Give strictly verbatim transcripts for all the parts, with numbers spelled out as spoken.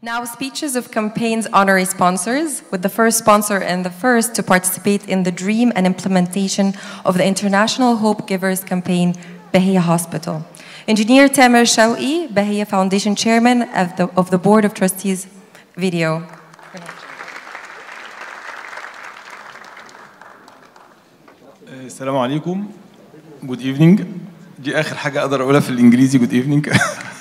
Now, speeches of campaigns honorary sponsors, with the first sponsor and the first to participate in the dream and implementation of the International Hope Givers campaign, Bahia Hospital. Engineer Tamer Shawqi, Bahia Foundation Chairman of the, of the Board of Trustees, video. السلام عليكم. Good evening. دي آخر حاجة أقدر أقولها في الإنجليزي. Good evening.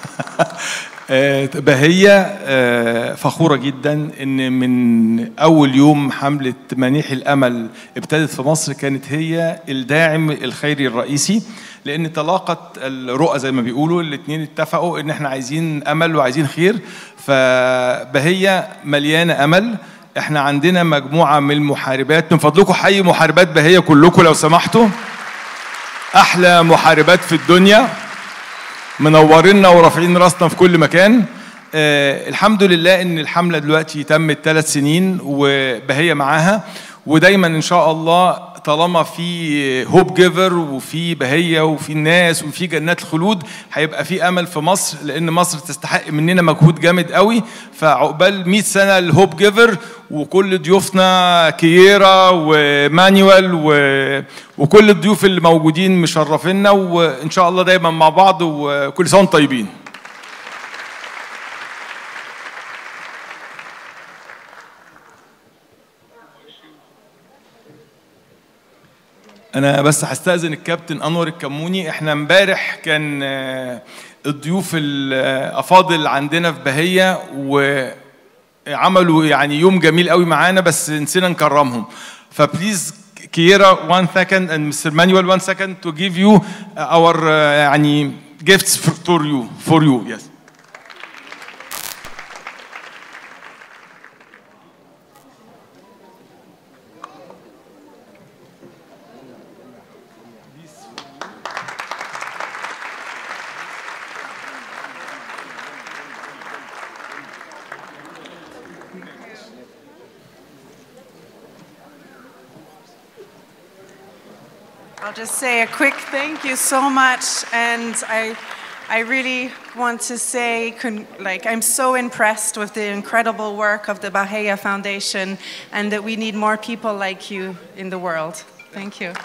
بهية فخورة جدا إن من أول يوم حملة منيح الأمل ابتدت في مصر كانت هي الداعم الخيري الرئيسي، لأن تلاقت الرؤى زي ما بيقولوا، الاثنين اتفقوا إن إحنا عايزين أمل وعايزين خير، فبهية مليانة أمل. إحنا عندنا مجموعة من المحاربات، من فضلكم حي محاربات بهية كلكم لو سمحتوا، أحلى محاربات في الدنيا، منوريننا ورافعين راسنا في كل مكان. آه الحمد لله ان الحمله دلوقتي تمت ثلاث سنين وبهية معاها، ودايما ان شاء الله طالما في هوب جيفر وفي بهية وفي الناس وفي جنات الخلود هيبقى في امل في مصر، لان مصر تستحق مننا مجهود جامد قوي. فعقبال مئة سنه الهوب جيفر، وكل ضيوفنا كييرا ومانويل وكل الضيوف اللي موجودين مشرفينا، وان شاء الله دايما مع بعض، وكل سنه وانتم طيبين. أنا بس هستأذن الكابتن أنور الكموني. إحنا امبارح كان الضيوف الأفاضل عندنا في بهية وعملوا يعني يوم جميل قوي معانا، بس نسينا نكرمهم. فبليز كييرا one second and Mister Manuel one second to give you our يعني gifts for you for you. Yes. I'll just say a quick thank you so much, and I, I really want to say, like, I'm so impressed with the incredible work of the Bahia Foundation, and that we need more people like you in the world. Thank you.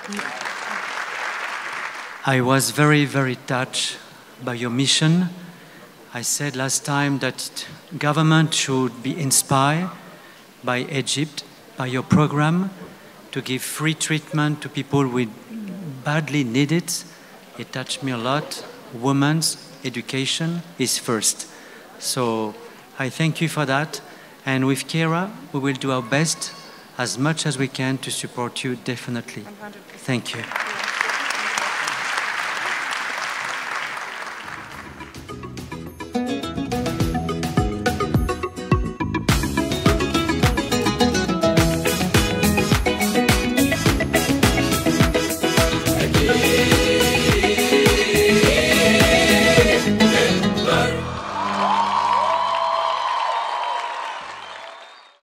I was very, very touched by your mission. I said last time that government should be inspired by Egypt, by your program, to give free treatment to people with badly need it. It touched me a lot. Women's education is first. So I thank you for that. And with Kira, we will do our best as much as we can to support you, definitely. Thank you.